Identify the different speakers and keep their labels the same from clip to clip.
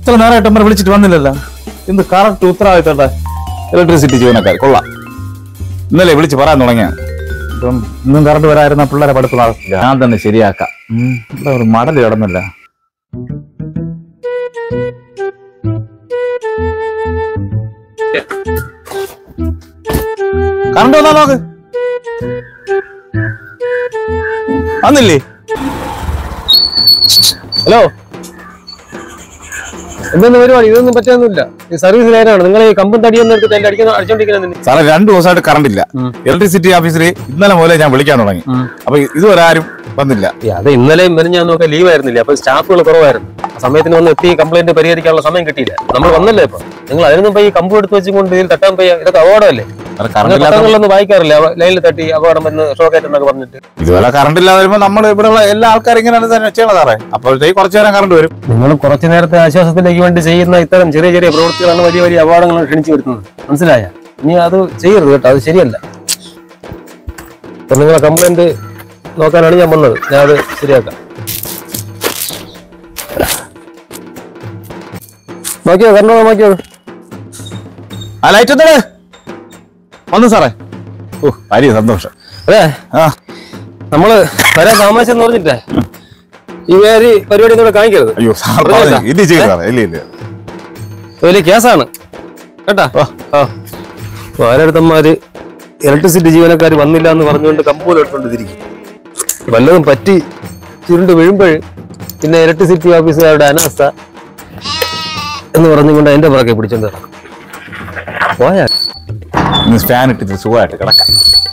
Speaker 1: ഇത്ര നേരമായിട്ട് അമ്മ വിളിച്ചിട്ട് വന്നില്ലല്ലോ. ഇന്ന് കറക്റ്റ് ഉത്തരവാദിത്തട്ടെ ഇലക്ട്രിസിറ്റി ജീവനക്കാർ കൊള്ളാം. ഇന്നലെ വിളിച്ച് പറയാൻ തുടങ്ങിയ ഇപ്പം ഇന്നും കറണ്ട് വരായിരുന്ന പിള്ളേരെ പഠിപ്പ് നടക്കില്ല. ഞാൻ തന്നെ ശരിയാക്കാം. ഇവിടെ ഒരു മടൽ കിടന്നില്ല. കറണ്ട് വന്നാ നോക്ക്. വന്നില്ലേ?
Speaker 2: ഹലോ, എന്തൊന്നും പരിപാടി? ഇതൊന്നും പറ്റാനൊന്നുമില്ല. ഈ സർവീസ് ലൈനാണ്. നിങ്ങൾ ഈ കമ്പും തടിയൊന്നും എടുത്തിട്ട് അടിച്ചോണ്ടിരിക്കുന്നത്.
Speaker 1: സാറേ 2 ദിവസമായിട്ട് കറണ്ട് ഇല്ല. ഇലക്ട്രിസിറ്റി ഓഫീസിൽ ഇന്നലെ മുതലേ ഞാൻ വിളിക്കാൻ തുടങ്ങി. അപ്പൊ ഇതുവരെ ആരും വന്നില്ല.
Speaker 2: അത് ഇന്നലെയും ഞാൻ നോക്കാൻ ലീവ് ആയിരുന്നില്ല. അപ്പൊ സ്റ്റാഫുകൾ കുറവായിരുന്നു. ആ സമയത്തിന് വന്ന് എത്തി കംപ്ലൈന്റ് പരിഹരിക്കാനുള്ള സമയം കിട്ടിയില്ല. നമ്മൾ വന്നല്ലേ ഇപ്പൊ. നിങ്ങൾ അതിനൊന്നും പോയി കമ്പ് എടുത്ത് വെച്ചുകൊണ്ട് ഇതിൽ തട്ടാൻ പോയി. ഇതൊക്കെ അപകടമല്ലേ? കറണ്ടില്ലാതൊന്നും വായിക്കാറില്ല. ലൈനിൽ തട്ടി അപകടം വന്ന് ഷോക്കേറ്റ് എന്നൊക്കെ പറഞ്ഞിട്ട്.
Speaker 1: ഇതുപോലെ കറണ്ട് ഇല്ലാതെ വരുമ്പോൾ നമ്മൾ ഇവിടെയുള്ള എല്ലാ ആൾക്കാരും ഇങ്ങനെയാണ് തന്നെ ചെയ്യണത് സാറേ. അപ്പോഴത്തേക്ക് കുറച്ചു നേരം കറണ്ട് വരും.
Speaker 2: നിങ്ങൾ കുറച്ചു നേരത്തെ ആശ്വാസത്തിലേക്ക് വേണ്ടി ചെയ്യുന്ന ഇത്തരം ചെറിയ ചെറിയ പ്രവൃത്തികളാണ് വലിയ വലിയ അപകടങ്ങൾ ക്ഷണിച്ചു വരുന്നത്. മനസ്സിലായ? ഇനി അത് ചെയ്യരുത് കേട്ടോ. അത് ശരിയല്ല. അപ്പൊ നിങ്ങളെ കംപ്ലൈന്റ് നോക്കാനാണ് ഞാൻ വന്നത്. ഞാൻ അത് ശരിയാക്കാം. നോക്കിയോ? കറണ്ടോ? നോക്കിയോ?
Speaker 1: ആ ലൈറ്റ് എന്തേ വന്നു സാറേ. ഓ വലിയ സന്തോഷം.
Speaker 2: അതെ, നമ്മള് വരാൻ താമസം എന്ന് പറഞ്ഞിട്ടേ ഈ പരിപാടി കൂടെ കാണിക്കരുത്.
Speaker 1: അയ്യോ
Speaker 2: വലിയ കേസാണ് കേട്ടാ. ആരടുത്തന്മാര് ഇലക്ട്രിസിറ്റി ജീവനക്കാർ വന്നില്ല എന്ന് പറഞ്ഞുകൊണ്ട് കമ്പൂൽ എടുത്തോണ്ടിരിക്കും. വല്ലതും പറ്റി ചുരുണ്ട് വീഴുമ്പോൾ പിന്നെ ഇലക്ട്രിസിറ്റി ഓഫീസുകാരുടെ അനാസ്ഥ എന്ന് പറഞ്ഞുകൊണ്ട് അതിന്റെ പുറകെ പിടിച്ചോണ്ട് പോയാ
Speaker 1: ഫാൻ ഇട്ടിട്ട് സുഖമായിട്ട് കിടക്കാം.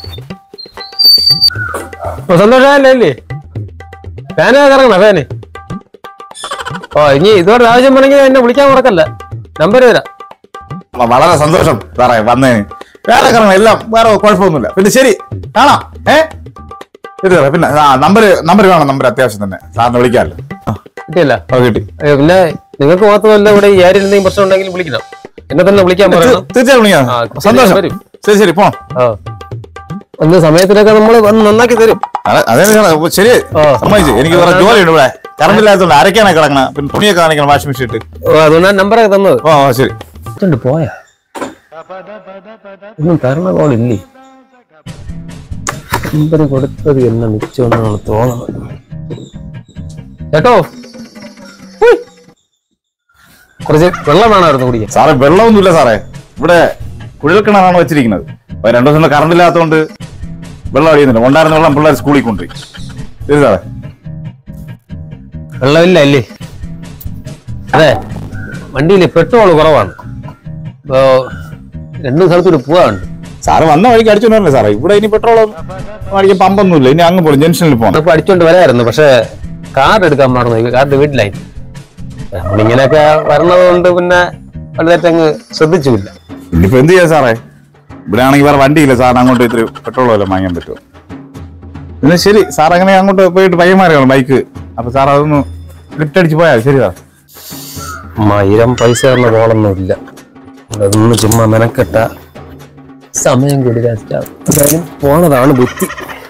Speaker 2: സന്തോഷമല്ലേ? ഫാന് കറങ്ങണ ഫാന്. ഇനി ഇതോടെ ആവശ്യം വേണമെങ്കിൽ എന്നെ വിളിക്കാൻ മറക്കല്ല. നമ്പർ തരാം.
Speaker 1: വളരെ സന്തോഷം സാറേ വന്നേന്. വേറെ കാരണം എല്ലാം വേറെ കുഴപ്പമൊന്നുമില്ല. പിന്നെ ശരി കാണാം. പിന്നെ നമ്പർ വേണം. നമ്പർ അത്യാവശ്യം തന്നെ സാറിന് വിളിക്കാമല്ലോ.
Speaker 2: കിട്ടിയല്ല?
Speaker 1: കിട്ടി.
Speaker 2: പിന്നെ നിങ്ങൾക്ക് മാത്രമല്ല ഇവിടെ ഈ ഏരിയയിൽ എന്തെങ്കിലും പ്രശ്നം ഉണ്ടെങ്കിൽ വിളിക്കണം. എന്നെ തന്നെ വിളിക്കാൻ പറയണം.
Speaker 1: തീർച്ചയായും വിളിക്കാം. സന്തോഷം. ശരി ശരി പോണം.
Speaker 2: ഒന്ന് സമയത്തിനൊക്കെ നമ്മൾ വന്ന് നന്നാക്കി തരും.
Speaker 1: അതെ ശരി സമ്മതിച്ചു. എനിക്ക് വേറെ ജോലിയുണ്ട് ഇവിടെ. കറണ്ട് ഇല്ലാത്തതുകൊണ്ട് അരക്കാനൊക്കെ കിടക്കണം. പിന്നെ തുണിയൊക്കെ കാണിക്കണം വാഷിംഗ് മെഷീൻ ഇട്ട്.
Speaker 2: അതുകൊണ്ടാണ് നമ്പറൊക്കെ തന്നത്.
Speaker 1: ശരി
Speaker 2: പോയാ ഒന്നും തരണ കോളില്ലേ? നമ്പർ കൊടുത്തത് എന്നെ മിച്ചമെന്നാണ് തോന്നുന്നത്. കേട്ടോ, കുറച്ച് വെള്ളം വേണമായിരുന്നു കുടിക്കാൻ.
Speaker 1: സാറേ വെള്ളമൊന്നുമില്ല സാറേ. ഇവിടെ കുഴൽക്കിണറാണ് വെച്ചിരിക്കുന്നത്. 2 ദിവസം കറണ്ട് ഇല്ലാത്തതുകൊണ്ട് വെള്ളം അടിയുന്നില്ല. ഉണ്ടായിരുന്ന വെള്ളം പിള്ളേർ സ്കൂളിൽ കൊണ്ടുപോയി. ശരി സാറേ.
Speaker 2: വെള്ളമില്ല അല്ലേ? അതെ, വണ്ടിയിൽ പെട്രോൾ കുറവാണ്. 2 സ്ഥലത്തൂടെ പോവാറുണ്ട്.
Speaker 1: സാറ് വന്ന വഴിക്ക് അടിച്ചോണ്ടല്ലേ സാറേ. ഇവിടെ ഇനി പെട്രോൾ അടിക്കാൻ പമ്പൊന്നുമില്ല. ഇനി അങ്ങ് പോലും ജംഗ്ഷനിൽ പോകണം.
Speaker 2: അപ്പൊ അടിച്ചോണ്ട് വരായിരുന്നു. പക്ഷെ കാർഡ് എടുക്കാൻ മറന്നു. കാർഡ് വീട്ടിലായി. നമ്മളിങ്ങനെയൊക്കെ വരണത് കൊണ്ട് പിന്നെ വളരെ അങ്ങ് ശ്രദ്ധിച്ചില്ല.
Speaker 1: ഇനിയിപ്പോ എന്ത് ചെയ്യാ സാറേ? ഇവിടെ ആണെങ്കിൽ വേറെ വണ്ടിയില്ല. സാറിന് അങ്ങോട്ട് ഇത്തിരി പെട്രോൾ വല്ലതും വാങ്ങാൻ പറ്റുമോ? പിന്നെ ശരി സാർ അങ്ങനെ അങ്ങോട്ട് പോയിട്ട് പയ്യന്മാരാണ് ബൈക്ക്. അപ്പൊ സാർ അതൊന്ന് ലിഫ്റ്റ് അടിച്ച് പോയാൽ ശരി സാർ.
Speaker 2: 1000 പൈസ തരുന്ന കോളൊന്നും ഇല്ല. അതൊന്ന് ചുമ്മാ മെനക്കെട്ട സമയം കൂടി എന്തായാലും പോണതാണ് ബുദ്ധി.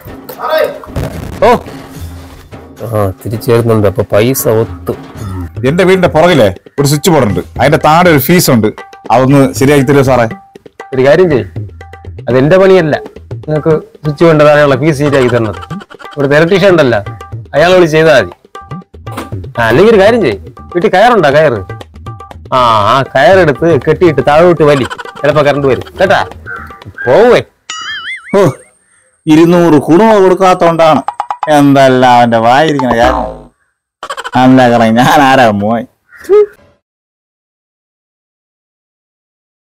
Speaker 2: തിരിച്ചു വരുന്നുണ്ട്. അപ്പൊ പൈസ ഒത്തു.
Speaker 1: എന്റെ വീടിന്റെ പുറകിലെ ഒരു സ്വിച്ച് ബോർഡ് ഉണ്ട്. അതിന്റെ താഴെ ഒരു ഫീസ് ഉണ്ട്. അതൊന്ന് ശരിയാക്കി തരുമോ സാറേ?
Speaker 2: ഒരു കാര്യം ചെയ്യും. അതെന്റെ പണിയല്ല. നിങ്ങൾക്ക് സ്വിച്ച് വേണ്ടതായുള്ള ഫീസ് ശരിയാക്കി തരണത് ഇവിടുത്തെ ഇലക്ട്രീഷ്യൻ ഉണ്ടല്ലോ, അയാൾ വിളിച്ച് ചെയ്താൽ മതി. അല്ലെങ്കിൽ ഒരു കാര്യം ചെയ്യും. വീട്ടിൽ കയറുണ്ടോ? കയറ്. ആ കയറെടുത്ത് കെട്ടിയിട്ട് താഴോട്ട് വലി. ചിലപ്പോ കറണ്ട് വരും കേട്ടാ. പോവേ.
Speaker 1: 200 കുണുമ കൊടുക്കാത്തോണ്ടാണ് എന്തെല്ലാം അവന്റെ വായിരിക്കണ. ഞാൻ ആരാ മോയ്.